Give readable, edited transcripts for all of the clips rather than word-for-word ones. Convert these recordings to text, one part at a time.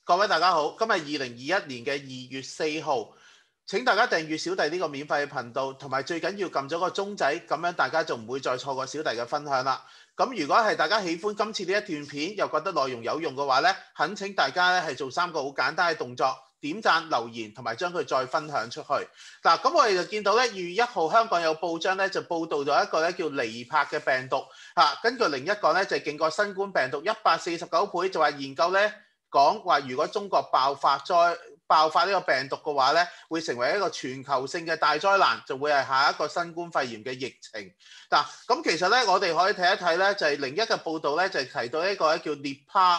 各位大家好，今日2021年嘅2月4號，請大家訂閱小弟呢個免費嘅頻道，同埋最緊要撳咗個鐘仔，咁樣大家就唔會再錯過小弟嘅分享啦。咁如果係大家喜歡今次呢一段片，又覺得內容有用嘅話呢，懇請大家咧係做3個好簡單嘅動作，點讚、留言同埋將佢再分享出去。嗱，咁我哋就見到咧，2月1號香港有報章咧就報導咗一個咧叫尼泊嘅病毒嚇，根據另一個咧就係勁過新冠病毒149倍，就話研究咧。講話如果中國爆發呢個病毒嘅話咧，會成為一個全球性嘅大災難，就會係下一個新冠肺炎嘅疫情。嗱，咁其實咧，我哋可以睇一睇咧，就係01嘅報導咧，就係提到一個咧叫 Nipah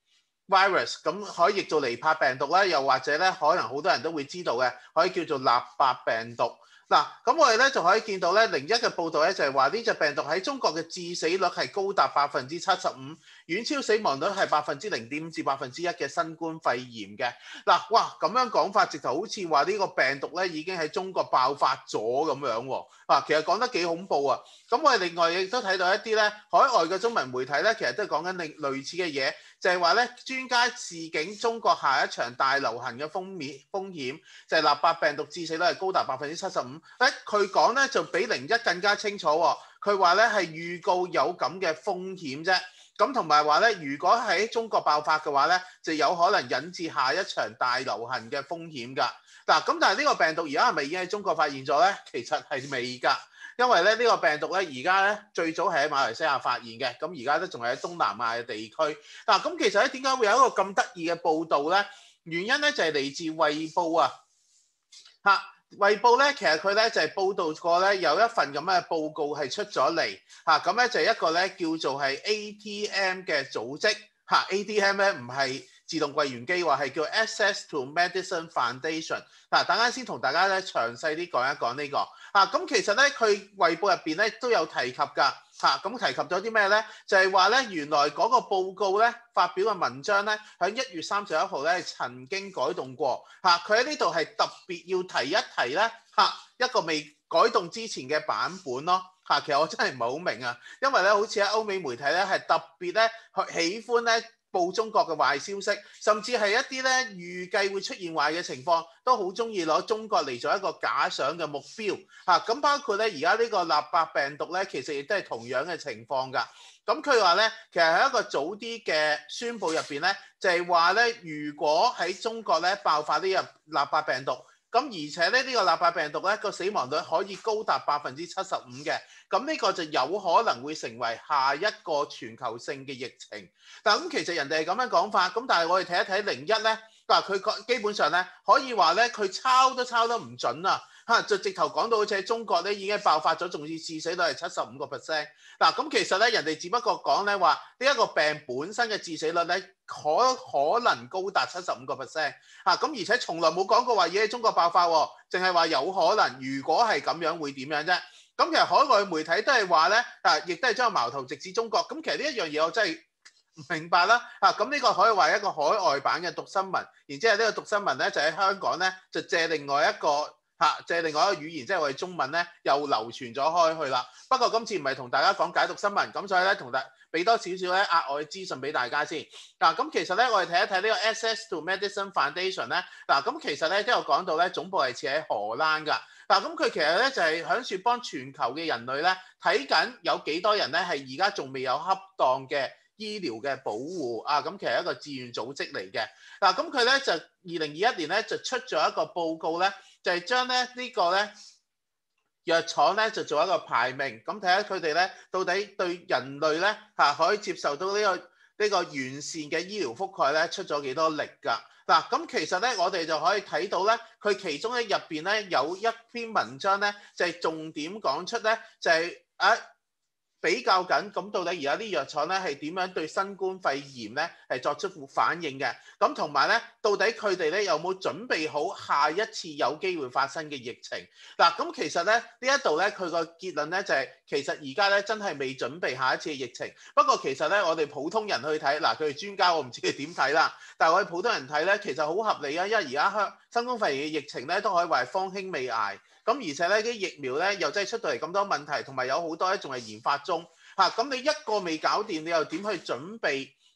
virus， 咁可以譯做尼泊病毒啦，又或者咧，可能好多人都會知道嘅，可以叫做納伯病毒。嗱，咁我哋咧就可以見到咧，01嘅報導咧就係話呢隻病毒喺中國嘅致死率係高達75%，遠超死亡率係0.5%至1%嘅新冠肺炎嘅。嗱，哇，咁樣講法，直頭好似話呢個病毒咧已經喺中國爆發咗咁樣喎。其實講得幾恐怖啊！咁我哋另外亦都睇到一啲咧海外嘅中文媒體咧，其實都係講緊類似嘅嘢。就係話咧，專家示警中國下一場大流行嘅風險，就係納伯病毒致死率係高達75%。佢講咧就比01更加清楚喎。佢話咧係預告有咁嘅風險啫。咁同埋話咧，如果喺中國爆發嘅話咧，就有可能引致下一場大流行嘅風險㗎。嗱，咁但係呢個病毒而家係咪已經喺中國發現咗咧？其實係未㗎。因為咧呢個病毒咧而家咧最早係喺馬來西亞發現嘅，咁而家都仲係喺東南亞嘅地區。嗱，咁其實咧點解會有一個咁得意嘅報導咧？原因咧就係嚟自《衛報》啊。衛報咧其實佢咧就係報導過咧有一份咁嘅報告係出咗嚟嚇，咁咧就係一個咧叫做係 ATM 嘅組織嚇。ATM 咧唔係自動櫃員機，話係叫 Access to Medicine Foundation。嗱，等陣先同大家咧詳細啲講一講呢個。咁其實咧佢衛報入邊咧都有提及㗎嚇，咁提及咗啲咩咧？就係話咧原來嗰個報告咧發表嘅文章咧喺1月31號咧曾經改動過嚇，佢喺呢度係特別要提一提咧嚇一個未改動之前嘅版本咯嚇。其實我真係唔係好明啊，因為咧好似喺歐美媒體咧係特別咧喜歡咧報中國嘅壞消息，甚至係一啲咧預計會出現壞嘅情況，都好中意攞中國嚟做一個假想嘅目標嚇。咁包括咧而家呢個納伯病毒咧，其實亦都係同樣嘅情況㗎。咁佢話咧，其實喺一個早啲嘅宣佈入邊咧，就係話咧，如果喺中國咧爆發呢個納伯病毒，咁而且咧呢個納伯病毒咧個死亡率可以高達75%嘅，咁呢個就有可能會成為下一個全球性嘅疫情。但咁其實人哋係咁樣講法，咁但係我哋睇一睇01咧，佢基本上咧可以話咧佢抄得唔準啊！就直頭講到好似喺中國咧已經爆發咗，仲要致死率係75%。嗱，咁其實咧人哋只不過講咧話呢一個病本身嘅致死率咧可能高達75%。咁而且從來冇講過話要喺中國爆發喎，淨係話有可能。如果係咁樣會點樣啫？咁其實海外媒體都係話咧，亦都係將個矛頭直指中國。咁其實呢一樣嘢我真係唔明白啦。咁呢個可以話一個海外版嘅讀新聞，然之後呢個讀新聞咧就喺香港咧就借另外一個語言，即係我哋中文咧又流傳咗開去啦。不過今次唔係同大家講解讀新聞，咁所以咧同大俾多少少咧額外資訊俾大家先。咁其實咧我哋睇一睇呢個 Access to Medicine Foundation 咧，咁其實咧都有講到咧總部係設喺荷蘭㗎。咁佢其實咧就係響住幫全球嘅人類咧睇緊有幾多人咧係而家仲未有恰當嘅醫療嘅保護咁其實係一個志願組織嚟嘅。咁佢咧就2021年咧就出咗一個報告咧，就係將咧呢個咧藥廠咧就做一個排名，咁睇下佢哋咧到底對人類咧可以接受到呢個完善嘅醫療覆蓋咧出咗幾多力㗎。咁其實咧我哋就可以睇到咧，佢其中咧入邊咧有一篇文章咧就係重點講出咧就係比較緊咁到底而家啲藥廠咧係點樣對新冠肺炎咧係作出反應嘅，咁同埋咧到底佢哋咧有冇準備好下一次有機會發生嘅疫情？咁其實咧呢一度咧佢個結論咧就係其實而家咧真係未準備下一次嘅疫情。不過其實咧我哋普通人去睇，佢哋專家我唔知佢點睇啦，但係我哋普通人睇咧其實好合理啊，因為而家新冠肺炎嘅疫情咧都可以話係方興未艾。咁而且咧啲疫苗咧又真係出到嚟咁多問題，同埋有好多咧仲係研發中咁你一個未搞掂，你又點去準備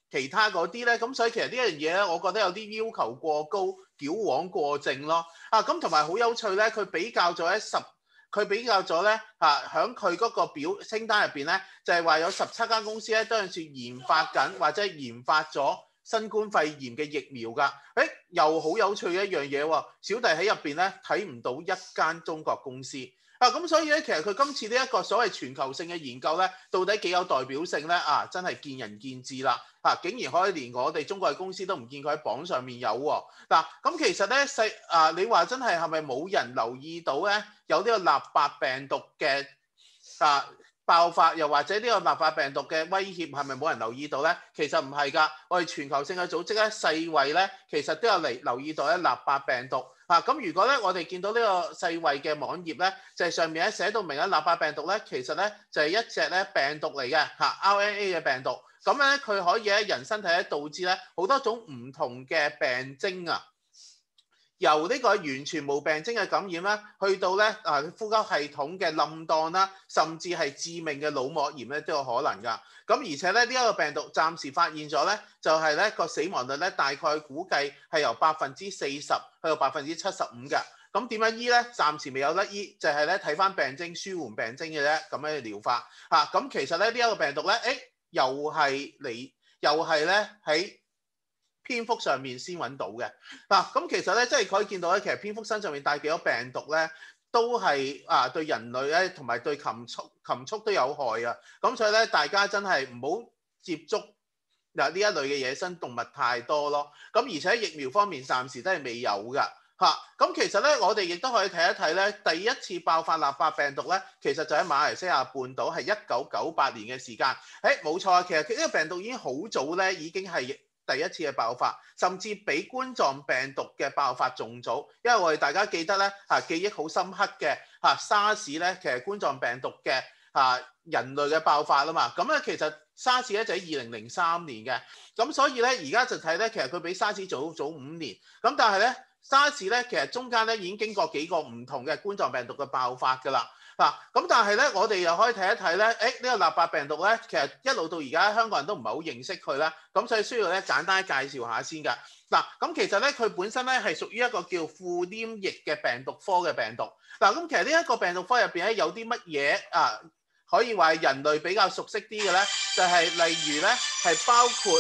其他嗰啲咧，咁所以其實呢一樣嘢咧，我覺得有啲要求過高、矯枉過正咯。咁同埋好有趣咧，佢比較咗咧喺佢嗰個清單入邊咧，就係話有17間公司咧都有時研發緊或者研發咗新冠肺炎嘅疫苗㗎。又好有趣嘅一樣嘢喎，小弟喺入邊咧睇唔到一間中國公司。咁所以咧，其實佢今次呢一個所謂全球性嘅研究咧，到底幾有代表性咧？真係見仁見智啦。竟然可以連我哋中國嘅公司都唔見佢喺榜上面有喎。咁其實咧你話真係咪冇人留意到咧？有呢個納巴病毒嘅爆發，又或者呢個納巴病毒嘅威脅係咪冇人留意到咧？其實唔係㗎，我哋全球性嘅組織咧，世衛咧，其實都有留意到咧納巴病毒。咁如果咧我哋見到呢個世衛嘅網頁咧，就係上面咧寫到明咧納巴病毒咧，其實咧就係一隻咧病毒嚟嘅RNA 嘅病毒。咁咧佢可以喺人身體咧導致咧好多種唔同嘅病徵啊。由呢個完全冇病徵嘅感染啦，去到咧呼吸系統嘅冧檔啦，甚至係致命嘅腦膜炎咧都有可能㗎。咁而且咧呢一個病毒暫時發現咗咧，就係咧個死亡率咧大概估計係由40%去到75%嘅。咁點樣醫咧？暫時未有得醫，就係咧睇翻病徵、舒緩病徵嘅啫，咁樣嘅療法。咁其實咧呢一個病毒咧，又係咧喺蝙蝠上面先揾到嘅。咁其實咧，即係可以見到咧，其實蝙蝠身上面帶幾多病毒咧，都係對人類咧同埋對禽畜都有害啊。咁所以咧，大家真係唔好接觸呢一類嘅野生動物太多咯。咁而且疫苗方面暫時都係未有㗎。咁其實咧，我哋亦都可以睇一睇咧，第一次爆發納巴病毒咧，其實就喺馬來西亞半島，係1998年嘅時間。冇錯啊，其實呢個病毒已經好早咧，已經係第一次嘅爆發，甚至比冠狀病毒嘅爆發仲早。因為我哋大家記得咧，記憶好深刻嘅沙士咧，其實冠狀病毒嘅人類嘅爆發啦嘛。咁咧其實沙士咧就喺2003年嘅，咁所以咧而家就睇咧，其實佢比沙士早5年。咁但係咧，沙士咧其實中間咧已經經過幾個唔同嘅冠狀病毒嘅爆發㗎啦。咁但係咧，我哋又可以睇一睇咧，呢個納巴病毒咧，其實一路到而家香港人都唔係好認識佢啦，咁所以需要咧簡單介紹下先㗎。咁其實咧佢本身咧係屬於一個叫副黏液嘅病毒科嘅病毒。咁其實呢一個病毒科入邊咧有啲乜嘢可以話係人類比較熟悉啲嘅咧，就係例如咧係包括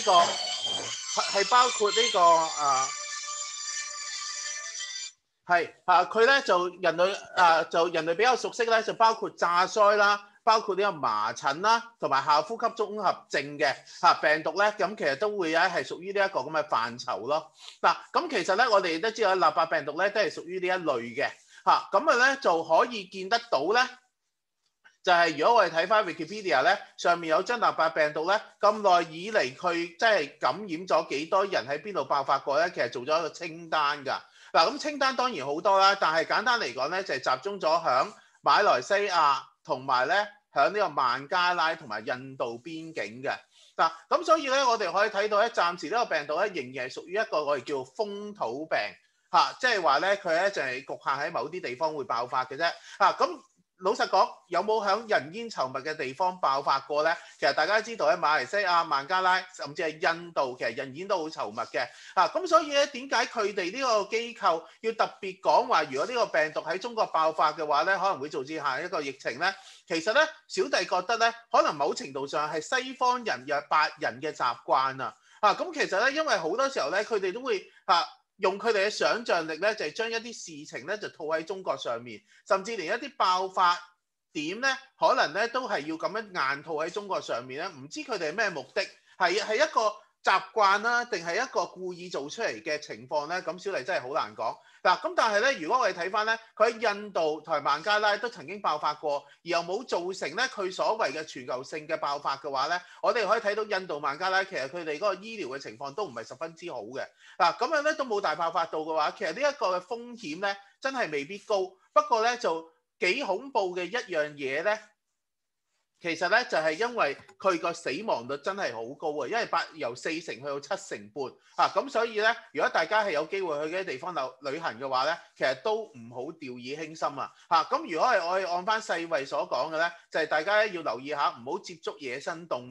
佢咧就人類比較熟悉咧，就包括炸腮啦，包括呢個麻疹啦，同埋下呼吸綜合症嘅病毒咧，咁其實都會咧係屬於呢一個咁嘅範疇咯。咁其實咧我哋都知道納巴病毒咧都係屬於呢一類嘅。咁咧就可以見得到咧，就係如果我哋睇翻 Wikipedia 咧，上面有將納巴病毒咧咁耐以嚟佢即係感染咗幾多人喺邊度爆發過咧，其實做咗一個清單㗎。咁清單當然好多啦，但係簡單嚟講咧，就係集中咗響馬來西亞同埋咧響呢個孟加拉同埋印度邊境嘅。咁所以咧，我哋可以睇到咧，暫時呢個病毒咧仍然係屬於一個我哋叫風土病，即係話咧佢咧就係局限喺某啲地方會爆發嘅啫。咁老實講，有冇響人煙稠密嘅地方爆發過咧？其實大家知道喺馬來西亞、孟加拉，甚至係印度，其實人煙都好稠密嘅。咁所以咧，點解佢哋呢個機構要特別講話，如果呢個病毒喺中國爆發嘅話咧，可能會導致下一個疫情咧？其實咧，小弟覺得咧，可能某程度上係西方人約白人嘅習慣啊。咁其實咧，因為好多時候咧，佢哋都會用佢哋嘅想像力咧，就係將一啲事情咧就套喺中國上面，甚至連一啲爆發點咧，可能咧都係要咁樣硬套喺中國上面咧。唔知佢哋係咩目的？係一個習慣啦，定係一個故意做出嚟嘅情況咧？咁小弟真係好難講。咁但係咧，如果我哋睇翻咧，佢喺印度同埋孟加拉都曾經爆發過，而又冇造成咧佢所謂嘅全球性嘅爆發嘅話咧，我哋可以睇到印度孟加拉其實佢哋嗰個醫療嘅情況都唔係十分之好嘅。咁樣咧都冇大爆發到嘅話，其實呢一個嘅風險咧真係未必高。不過咧就幾恐怖嘅一樣嘢咧，其實咧就係因為佢個死亡率真係好高啊，因為由40%去到7.5%。咁所以咧，如果大家係有機會去嗰啲地方旅行嘅話咧，其實都唔好掉以輕心啊。咁如果係我哋按翻世衛所講嘅咧，就係大家要留意下，唔好接觸野生動物。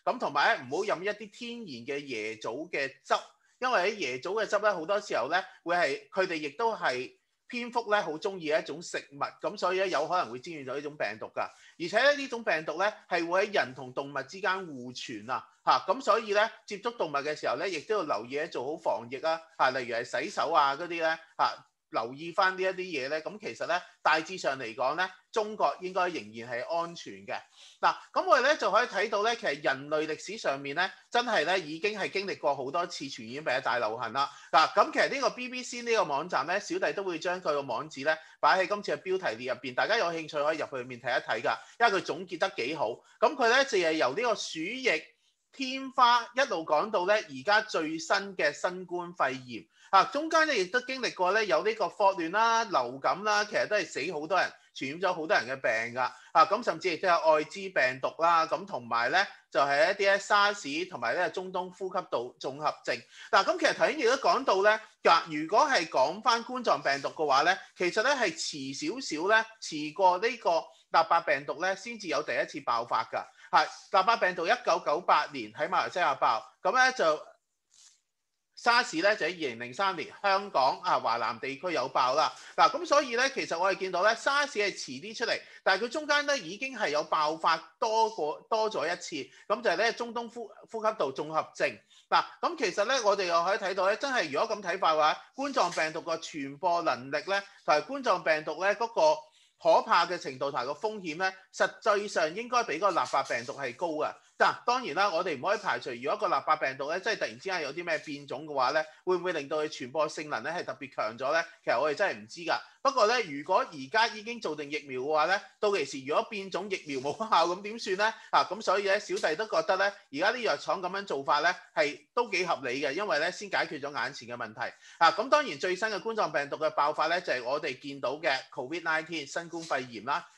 咁同埋咧唔好飲一啲天然嘅椰棗嘅汁，因為喺椰棗嘅汁咧好多時候咧會係佢哋亦都係蝙蝠咧好中意嘅一種食物，咁所以咧有可能會沾染咗呢種病毒㗎。而且咧呢種病毒咧係會喺人同動物之間互傳啊，咁所以咧接觸動物嘅時候咧，亦都要留意咧做好防疫啊，例如係洗手啊嗰啲咧留意翻呢一啲嘢咧，咁其實咧大致上嚟講咧，中國應該仍然係安全嘅。嗱，咁我哋咧就可以睇到咧，其實人類歷史上面咧，真係咧已經係經歷過好多次傳染病嘅大流行啦。嗱，咁其實呢個 BBC 呢個網站咧，小弟都會將佢個網址咧擺喺今次嘅標題列入邊，大家有興趣可以入去面睇一睇㗎，因為佢總結得幾好。咁佢咧就係由呢個鼠疫、天花一路講到咧而家最新嘅新冠肺炎。中間咧亦都經歷過咧有呢個霍亂啦、流感啦，其實都係死好多人，傳染咗好多人嘅病㗎。咁甚至亦都有愛滋病毒啦，咁同埋咧就係一啲咧沙士同埋咧中東呼吸道綜合症。咁其實頭先亦都講到咧，如果係講翻冠狀病毒嘅話咧，其實咧係遲少少咧，遲過呢個納巴病毒咧先至有第一次爆發㗎。納巴病毒1998年喺馬來西亞爆，咁咧就沙士咧就喺2003年香港華南地區有爆啦。咁所以咧其實我哋見到咧沙士係遲啲出嚟，但係佢中間咧已經係有爆發多咗一次，咁就係咧中東呼吸道綜合症。咁其實咧我哋又可以睇到咧，真係如果咁睇法嘅話，冠狀病毒個傳播能力咧同埋冠狀病毒咧嗰個可怕嘅程度同埋個風險咧，實際上應該比個納巴病毒係高嘅。當然啦，我哋唔可以排除，如果個納巴病毒咧，即係突然之間有啲咩變種嘅話咧，會唔會令到佢傳播性能咧係特別強咗咧？其實我哋真係唔知㗎。不過咧，如果而家已經做定疫苗嘅話咧，到其時如果變種疫苗冇效咁點算咧？咁所以咧，小弟都覺得咧，而家啲藥廠咁樣做法咧係都幾合理嘅，因為咧先解決咗眼前嘅問題。咁當然最新嘅冠狀病毒嘅爆發咧，就係我哋見到嘅 COVID-19 新冠肺炎啦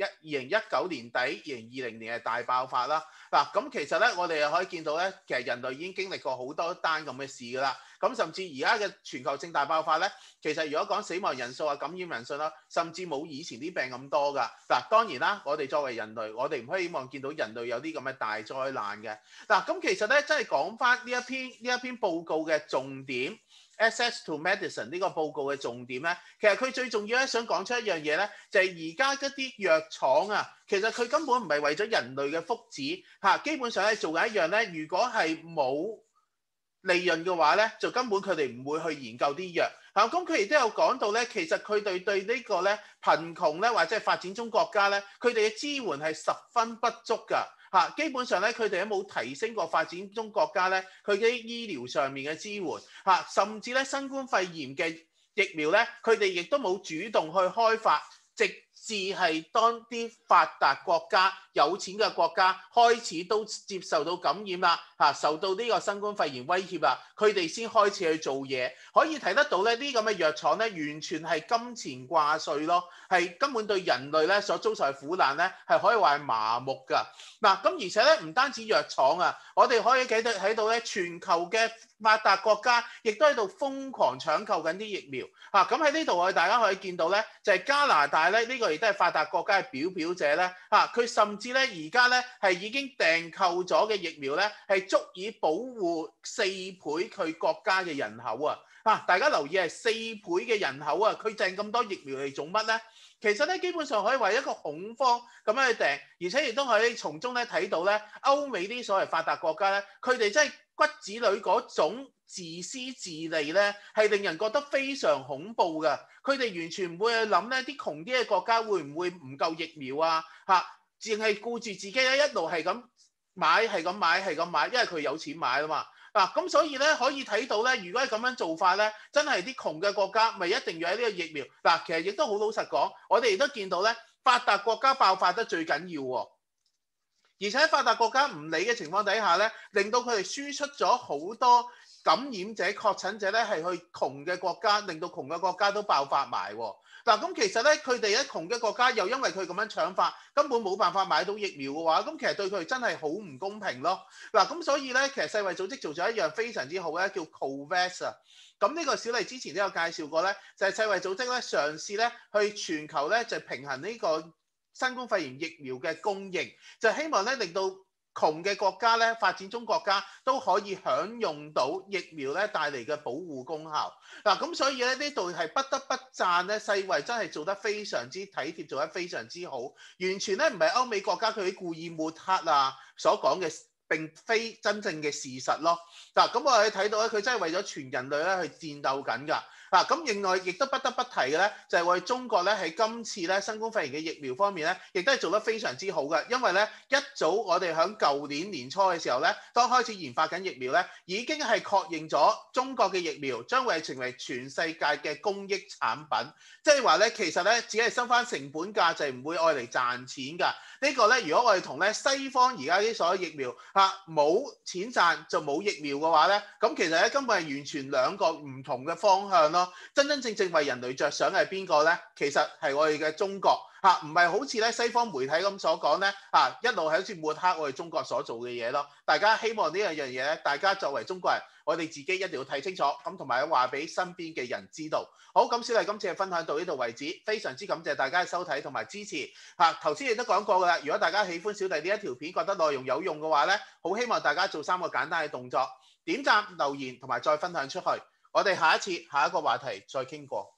，2019年底、2020年係大爆發啦。咁其實咧，我哋又可以見到咧，其實人類已經經歷過好多單咁嘅事㗎啦。咁甚至而家嘅全球性大爆發咧，其實如果講死亡人數感染人數啦，甚至冇以前啲病咁多㗎。當然啦，我哋作為人類，我哋唔可以希望見到人類有啲咁嘅大災難嘅。咁其實咧，真係講翻呢一篇報告嘅重點。Access to Medicine 呢個報告嘅重點咧，其實佢最重要咧想講出一樣嘢咧，就係而家一啲藥廠其實佢根本唔係為咗人類嘅福祉基本上係做緊一樣咧，如果係冇利潤嘅話咧，就根本佢哋唔會去研究啲藥。咁佢亦都有講到咧，其實佢哋對呢個咧貧窮咧或者係發展中國家咧，佢哋嘅支援係十分不足㗎。基本上咧，佢哋都冇提升過發展中國家咧佢嘅醫療上面嘅支援甚至咧新冠肺炎嘅疫苗咧，佢哋亦都冇主動去開發，直至係當啲發達國家、有錢嘅國家開始都接受到感染啦受到呢個新冠肺炎威脅啦，佢哋先開始去做嘢。可以睇得到咧，呢咁嘅藥廠咧，完全係金錢掛帥咯，係根本對人類咧所遭受嘅苦難咧，係可以話係麻木㗎。咁而且咧，唔單止藥廠我哋可以睇到咧，全球嘅發達國家亦都喺度瘋狂搶購緊啲疫苗咁喺呢度我哋大家可以見到咧，就係加拿大咧呢個亦都係發達國家嘅表者咧佢甚至咧而家咧係已經訂購咗嘅疫苗咧係足以保護4倍佢國家嘅人口大家留意係4倍嘅人口佢訂咁多疫苗嚟做乜咧？其實咧基本上可以話一個恐慌咁樣去訂，而且亦都可以從中咧睇到咧歐美啲所謂發達國家咧，佢哋真係骨子裏嗰種自私自利咧，係令人覺得非常恐怖㗎。佢哋完全唔會去諗咧啲窮啲嘅國家會唔會唔夠疫苗淨係顧住自己咧一路係咁買係咁買係咁買，因為佢有錢買啊嘛。咁所以咧可以睇到咧，如果係咁樣做法咧，真係啲窮嘅國家咪一定要喺呢個疫苗其實亦都好老實講，我哋亦都見到咧，發達國家爆發得最緊要而且喺發達國家唔理嘅情況底下咧，令到佢哋輸出咗好多感染者、確診者咧係去窮嘅國家，令到窮嘅國家都爆發埋咁其實咧，佢哋喺窮嘅國家又因為佢咁樣搶法，根本冇辦法買到疫苗嘅話，咁其實對佢哋真係好唔公平咯。咁所以咧，其實世衛組織做咗一樣非常之好咧，叫 COVAX 咁呢個小麗之前都有介紹過咧，就係世衛組織咧嘗試咧去全球咧就平衡呢個新冠肺炎疫苗嘅供應，就希望咧令到窮嘅國家咧，發展中國家都可以享用到疫苗咧帶嚟嘅保護功效。嗱，咁所以咧呢度係不得不讚咧，世衛真係做得非常之體貼，做得非常之好，完全咧唔係歐美國家佢故意抹黑啊所講嘅，並非真正嘅事實咯。嗱，咁我哋睇到咧，佢真係為咗全人類咧去戰鬥緊㗎。嗱，咁另外亦都不得不提嘅咧，就係我哋中國咧喺今次咧新冠肺炎嘅疫苗方面咧，亦都係做得非常之好嘅。因為咧一早我哋喺舊年年初嘅時候咧，當開始研發緊疫苗咧，已經係確認咗中國嘅疫苗將會成為全世界嘅公益產品。即係話咧，其實咧只係收翻成本價，就係唔會愛嚟賺錢㗎。呢個咧，如果我哋同咧西方而家啲所有疫苗冇錢賺就冇疫苗嘅話咧，咁其實咧根本係完全兩個唔同嘅方向咯。真真正正為人類着想係邊個咧？其實係我哋嘅中國唔係好似咧西方媒體咁所講咧一路係好似抹黑我哋中國所做嘅嘢咯。大家希望呢樣嘢咧，大家作為中國人，我哋自己一定要睇清楚，咁同埋話俾身邊嘅人知道。好，咁小麗今次嘅分享到呢度為止，非常之感謝大家嘅收睇同埋支持。頭先亦都講過㗎啦，如果大家喜歡小弟呢一條片，覺得內容有用嘅話咧，好希望大家做3個簡單嘅動作：點讚、留言同埋再分享出去。我哋下一個話題再傾過。